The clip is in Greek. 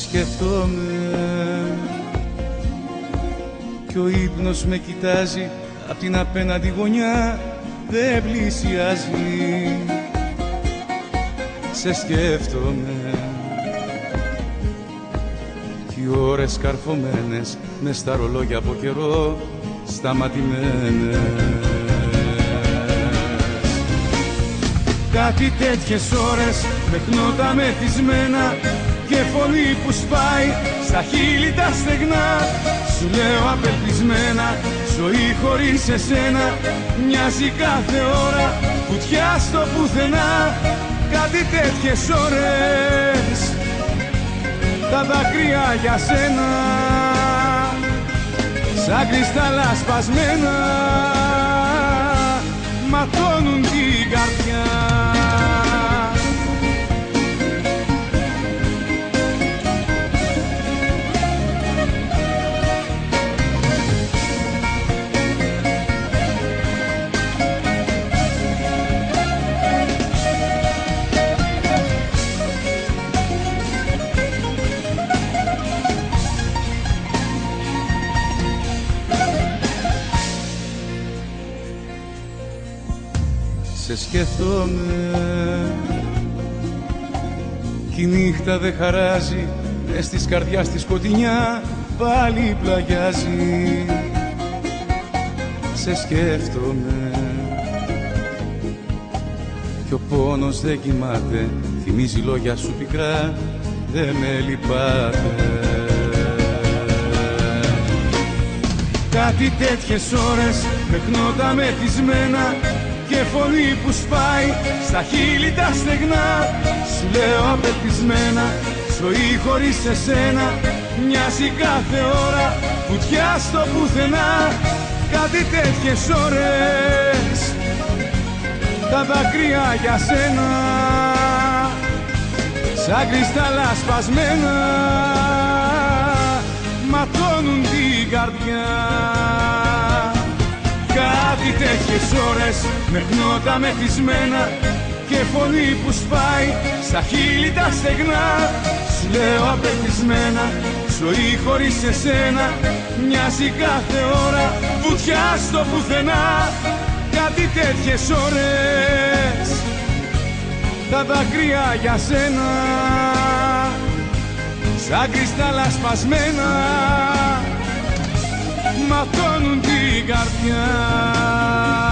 σκέφτομαι κι ο ύπνος με κοιτάζει απ' την απέναντι γωνιά, δεν πλησιάζει. Σε σκέφτομαι κι οι ώρες καρφωμένες μες στα ρολόγια από καιρό σταματημένες. Κάτι τέτοιες ώρες μεχνότα μεθυσμένα και φωνή που σπάει στα χείλη τα στεγνά. Σου λέω απελπισμένα, ζωή χωρίς εσένα μοιάζει κάθε ώρα κουτιά στο πουθενά. Κάτι τέτοιες ώρες τα δάκρυα για σένα σαν κρυστάλλα σπασμένα ματώνουν την καρδιά. Σε σκέφτομαι κι η νύχτα δεν χαράζει, μες της καρδιάς τη σκοτεινιά πάλι πλαγιάζει. Σε σκέφτομαι κι ο πόνος δεν κοιμάται, θυμίζει λόγια σου πικρά, δεν με λυπάται. Κάτι τέτοιες ώρες μεχνότα μεθυσμένα και φωνή που σπάει στα χείλη τα στεγνά. Σου λέω απελπισμένα, ζωή χωρίς εσένα μοιάζει κάθε ώρα κουτιά στο πουθενά. Κάτι τέτοιες ώρες τα δάκρυα για σένα σαν κρυστάλλα σπασμένα ματώνουν την καρδιά. Κάτι τέτοιες ώρες μεχνότα μεθυσμένα και φωνή που σπάει στα χείλη τα στεγνά. Σου λέω απελπισμένα, ζωή χωρίς εσένα μοιάζει κάθε ώρα βουτιά στο πουθενά. Κάτι τέτοιες ώρες τα δάκρυα για σένα σαν κρυστάλλα σπασμένα ματώνουν την καρδιά.